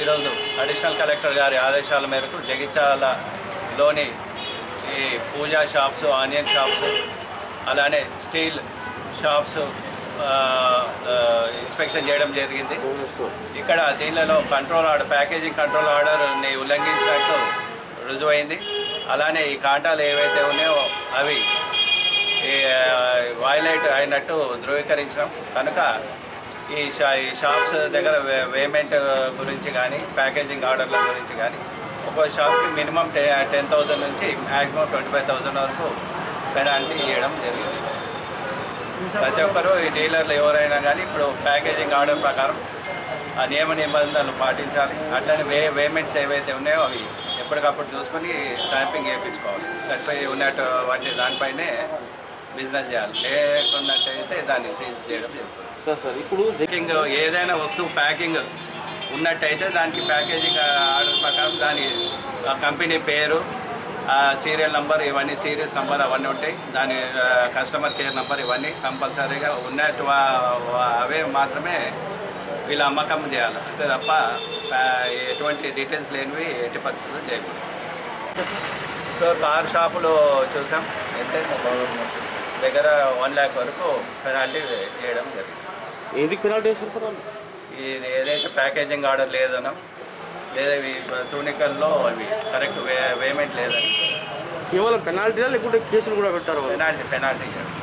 ఈరోజు additional collector గారి ఆదేశాల మేరకు జగిత్యాలలోని ఈ పూజా షాప్స్, ఆనియన్ షాప్స్, అలానే స్టీల్ షాప్స్ ఇన్స్పెక్షన్ చేయడం జరిగింది. ఇక్కడ దీనిలో ప్యాకేజింగ్ కంట్రోల్ ఆర్డర్ని ఉల్లంఘించినట్టు రుజువైంది. అలానే ఈ కాంటాలు ఏవైతే ఉన్నాయో అవి వైలేట్ అయినట్టు ధృవీకరించడం కనుక ఈ షాప్స్ దగ్గర పేమెంట్ గురించి కానీ ప్యాకేజింగ్ ఆర్డర్ల గురించి కానీ ఒక్కో షాప్కి మినిమం 10,000 నుంచి మ్యాక్సిమం 25,000 వరకు పెనాల్టీ ఇవ్వడం జరిగింది. ప్రతి ఒక్కరూ ఈ డీలర్లు ఎవరైనా కానీ ఇప్పుడు ప్యాకేజింగ్ ఆర్డర్ ప్రకారం ఆ నియమ నిబంధనలు పాటించాలి. అట్లనే పేమెంట్స్ ఏవైతే ఉన్నాయో అవి ఎప్పటికప్పుడు చూసుకొని స్టాంపింగ్ వేయించుకోవాలి. సర్టిఫై ఉన్నట్టు వంటి దానిపైనే బిజినెస్ చేయాలి. లేకున్నట్టయితే దాన్ని సీజ్ చేయడం జరుగుతుంది. ఇప్పుడు ప్యాకింగ్ ఏదైనా వస్తువు ప్యాకింగ్ ఉన్నట్టయితే దానికి ప్యాకేజింగ్ ఆర్డర్ ప్రకారం దాని కంపెనీ పేరు, సీరియల్ నెంబర్, ఇవన్నీ సీరియస్ నెంబర్ అవన్నీ ఉంటాయి. దాని కస్టమర్ కేర్ నెంబర్ ఇవన్నీ కంపల్సరీగా ఉన్నట్టు అవే మాత్రమే వీళ్ళు అమ్మకం చేయాలి. అంతే తప్ప ఎటువంటి డీటెయిల్స్ లేనివి ఎట్టి పరిస్థితులు చేయకూడదు. ఇప్పుడు కార్ షాపులు చూసాం, అయితే దగ్గర 1 lakh వరకు పెనాల్టీ వేయడం జరిగింది. ఎందుకు పెనాల్టీ వేస్తారు? ఇది ఏదైతే ప్యాకేజింగ్ ఆర్డర్ లేదనో లేదా ఇవి తూనికల్లో అవి కరెక్ట్ పేమెంట్ లేదని కేవలం పెనాల్టీ లేకుంటే కేసులు కూడా పెట్టారు? పెనాల్టీ